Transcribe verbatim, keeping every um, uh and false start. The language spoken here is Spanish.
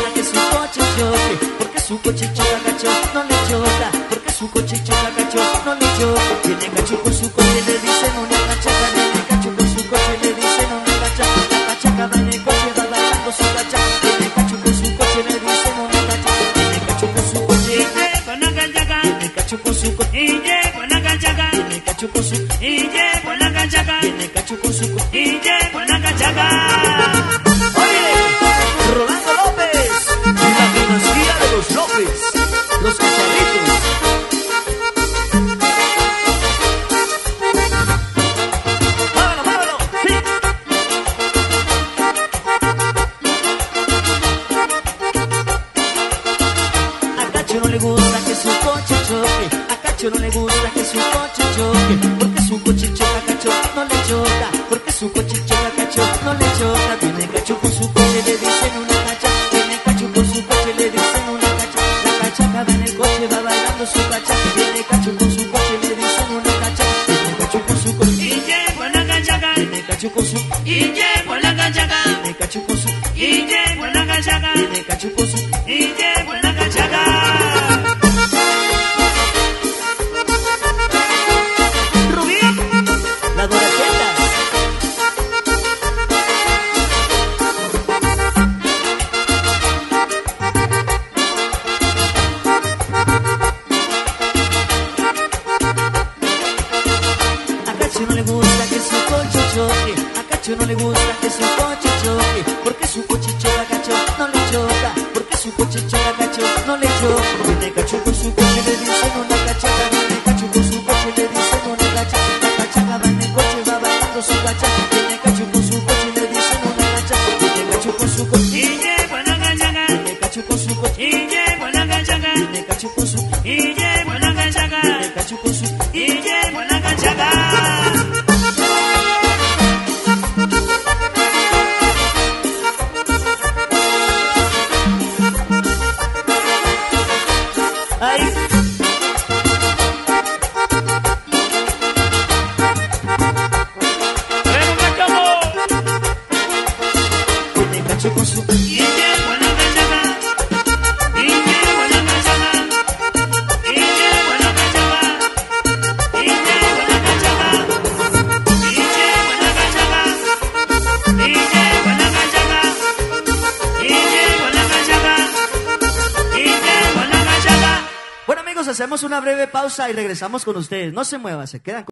gusta que su coche choque, porque su coche choca, cacho, no le choca, porque su coche choca, cacho, no le choca. Viene cacho con su coche, le dicen una cachaca, viene cacho con su coche, le dicen una cachaca, la cachaca va en el coche, va bailando su cachaca, viene cacho con su coche, le dicen una cachaca, viene cacho con su coche, y lleva una cachaca, viene cacho con su coche, y lleva una cachaca, viene cacho con su, y lleva una cachaca, viene cacho con su coche, y lleva una cachaca. Rolando López, la dinastía de los López, los cachorritos. ¡Vámonos, vámonos! ¡Sí! A Cacho no le gusta que su coche choque, a Cacho no le gusta que su coche choque, porque su coche choca, Cacho no le choca, porque su coche choca, Cacho no le choca. Viene Cacho con su coche, le dicen una cachaca, viene Cacho con su coche, le dicen una cachaca, la cachaca va en el coche, va bailando su cachaca, viene Cacho con su coche, le dicen una cachaca, viene Cacho con su coche, y lleva la cachaca, viene Cacho con su, y lleva la cachaca, viene Cacho con su, y lleva la cachaca, viene Cacho con su, y lleva la cachaca. Rubí, la Doraqueta. A Cacho no le gusta que su coche choque, a Cacho no le gusta que su coche choque, porque su coche choca, Cacho no le choca, porque su coche choca, Cacho no le choca. Viene Cacho con su coche, le dicen una cachaca, viene Cacho con su coche, le dicen una cachaca, la cachaca va en el coche, va bailando su cachaca, viene Cacho con su coche, le dicen una cachaca, viene Cacho con su coche, y lleva la cachaca, viene Cacho con su coche, y lleva la cachaca, viene Cacho con su, y lleva la cachaca, viene Cacho con su, y lleva la cachaca. Ay. Viene Cacho con su, y lleva la cachaca, y lleva la cachaca, y lleva la cachaca, y lleva la cachaca, y lleva la cachaca, y lleva la cachaca, y lleva la cachaca, y lleva la cachaca. Bueno amigos, hacemos una breve pausa y regresamos con ustedes. No se muevan, se quedan con...